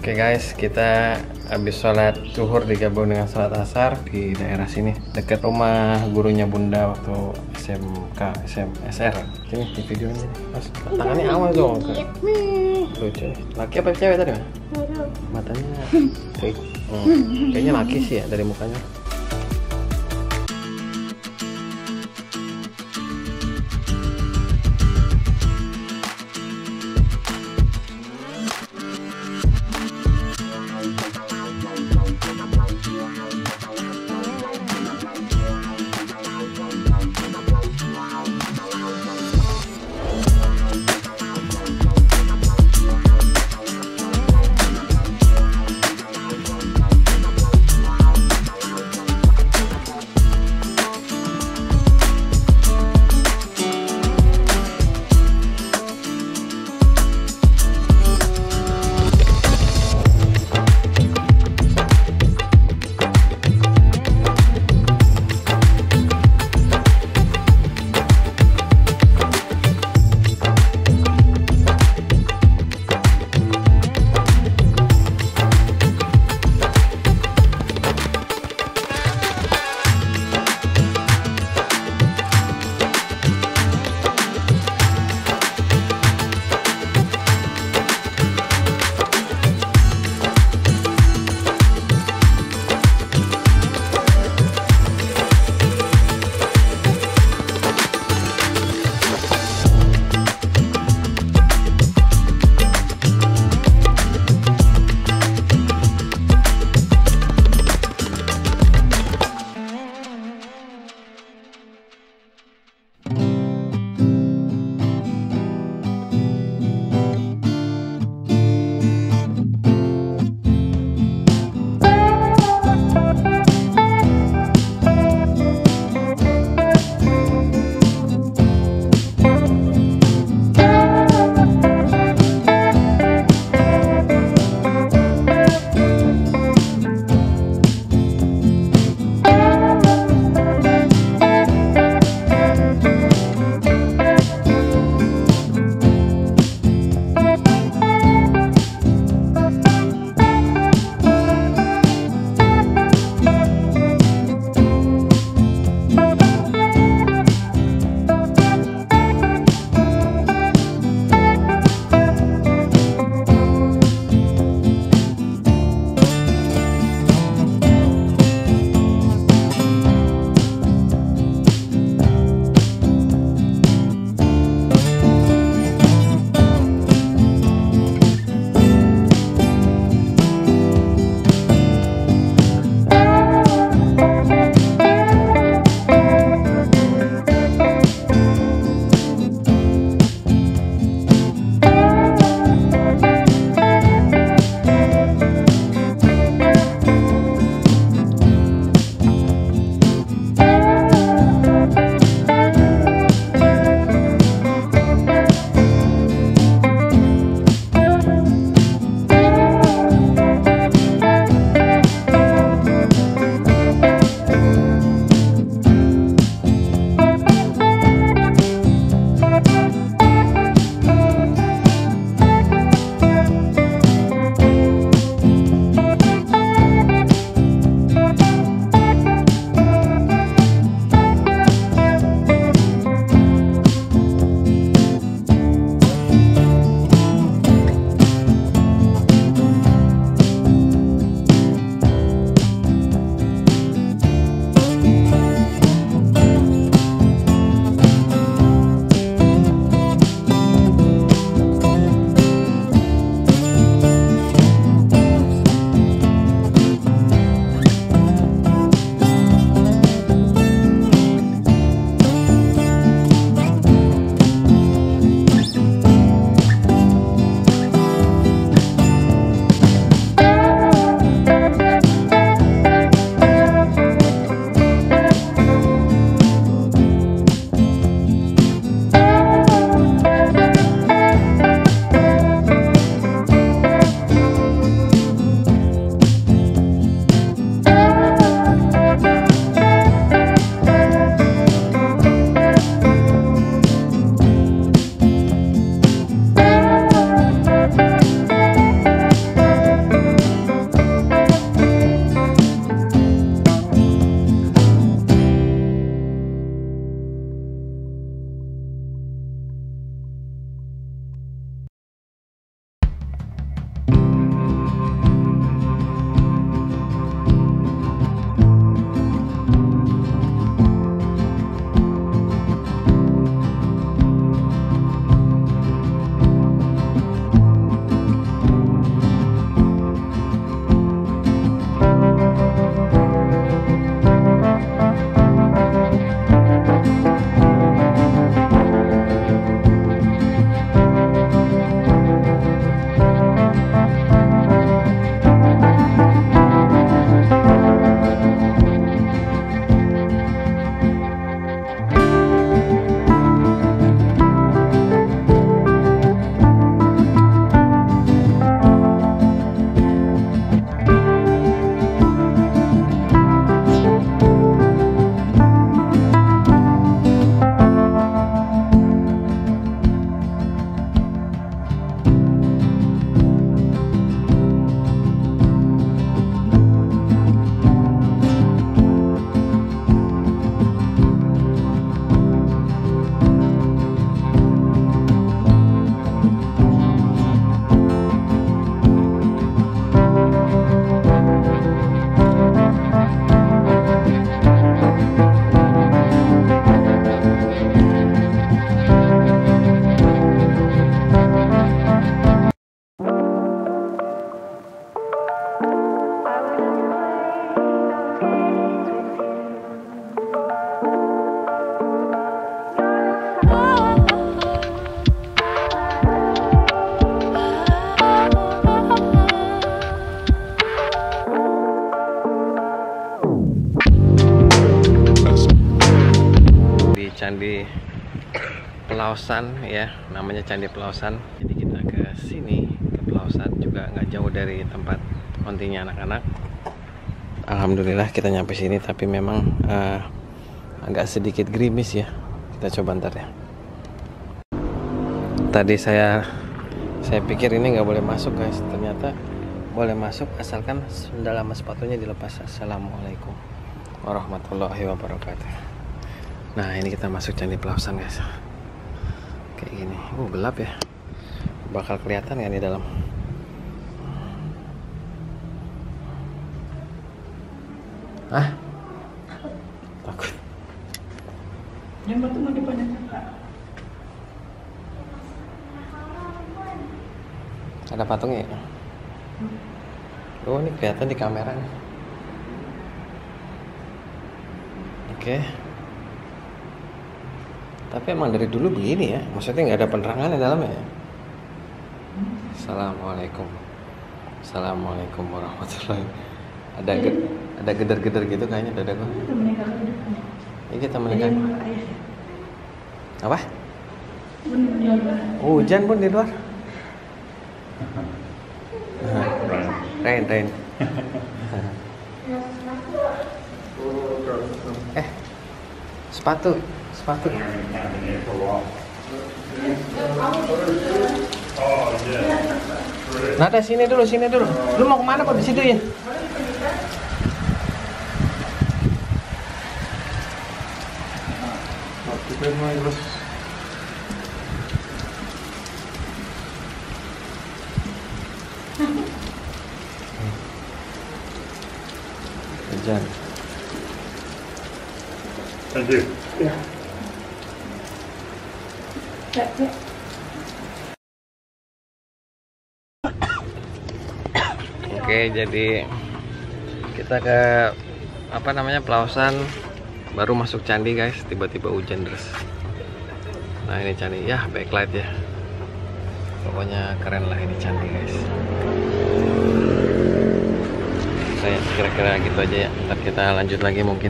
Oke guys, kita habis sholat zuhur digabung dengan sholat asar di daerah sini dekat rumah gurunya Bunda waktu SMK SR. Sini di video ini, Mas. Tangannya awas dong. Lucu. Laki apa cewek tadi, Mas? Matanya kayak kayaknya laki sih ya dari mukanya. Candi Pelausan ya, namanya Candi Pelausan. Jadi kita ke sini, ke Pelausan, juga nggak jauh dari tempat kontinya anak-anak. Alhamdulillah kita nyampe sini, tapi memang agak sedikit gerimis ya. Kita coba ntar ya. Tadi saya pikir ini nggak boleh masuk guys, ternyata boleh masuk asalkan sendal sama sepatunya dilepas. Assalamualaikum warahmatullahi wabarakatuh. Nah ini kita masuk Candi Pelausan guys. Kayak gini, gelap ya. Bakal kelihatan ya di dalam. Ah, takut. Yang batu mau dipanjangkan Kak. Ada patungnya ya? Oh ini kelihatan di kamera nih. Oke. Tapi emang dari dulu begini ya, maksudnya nggak ada penerangan di dalamnya ya. Assalamualaikum. Assalamualaikum warahmatullahi. Ada geder-geder gitu kayaknya dada gua. Kita meninggal ke depan. Ini kita meninggal. Apa? Bun di luar. Oh, hujan Bun di luar. Rain. Sepatu. Nada sini dulu. Lu mau kemana kok di situ ya? Hujan. Thank you. Ya. Oke, jadi kita ke Pelausan, baru masuk candi guys, tiba-tiba hujan deras. Nah ini candi ya, backlight ya, pokoknya keren lah ini candi guys. Saya kira-kira gitu aja ya, ntar kita lanjut lagi mungkin.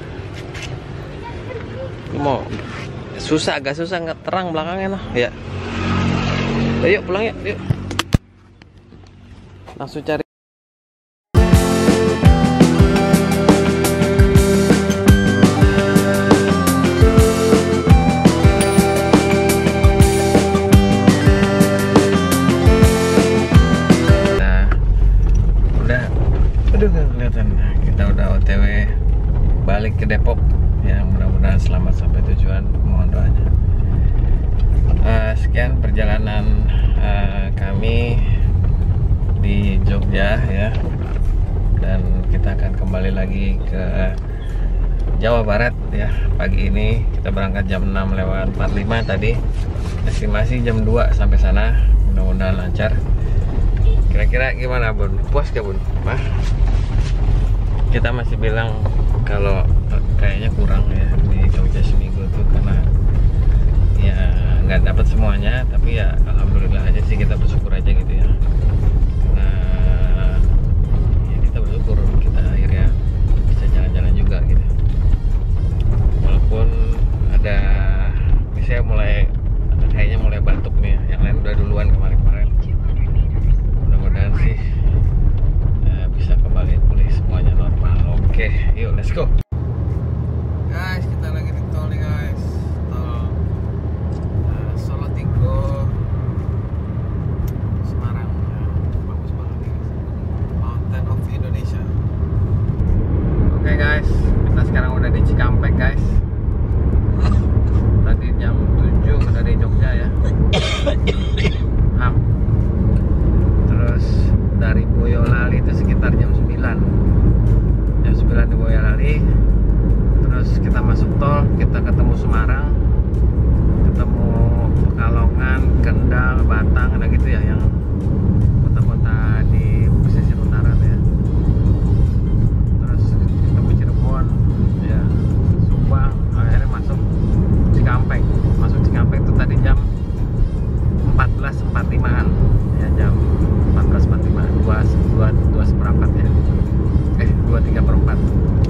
Mau agak susah nggak terang belakangnya lah ya. Yuk pulang yuk. Langsung cari. Kelihatan kita udah OTW balik ke Depok ya, mudah-mudahan selamat sampai tujuan, mohon doanya. Sekian perjalanan kami di Jogja ya, dan kita akan kembali lagi ke Jawa Barat ya. Pagi ini kita berangkat jam 6:45 tadi, estimasi jam 2 sampai sana, mudah-mudahan lancar. Kira-kira gimana Bun? Puas gak Bun? Kita masih bilang kalau kayaknya kurang ya di Jogja seminggu tuh, karena ya nggak dapat semuanya, tapi ya alhamdulillah aja sih, kita bersyukur aja gitu ya. Nah ya kita bersyukur kita akhirnya bisa jalan-jalan juga gitu, walaupun ada misalnya kayaknya mulai batuk nih ya. Yang lain udah duluan kemarin. Mudah-mudahan sih bisa kembali pulih semuanya normal. Oke, yuk let's go guys. Kita lagi di tol nih guys, tol Solo Tigo Semarang. Bagus banget nih guys, Mountain of Indonesia. Oke guys, kita sekarang udah di Cikampek guys. Tadi jam 7 dari Jogja ya. Terus dari Boyolali itu sekitar jam 9 di Boyolali. Terus kita masuk tol, kita ketemu Semarang, ketemu Pekalongan, Kendal, Batang, ada gitu ya, yang kota-kota di pesisir utara ya. Terus ketemu Cirebon ya, Subang, akhirnya masuk Cikampek. Masuk Cikampek itu tadi jam 14.45-an ya, jam 14.45, 2 seperempat ya, 2/3/4.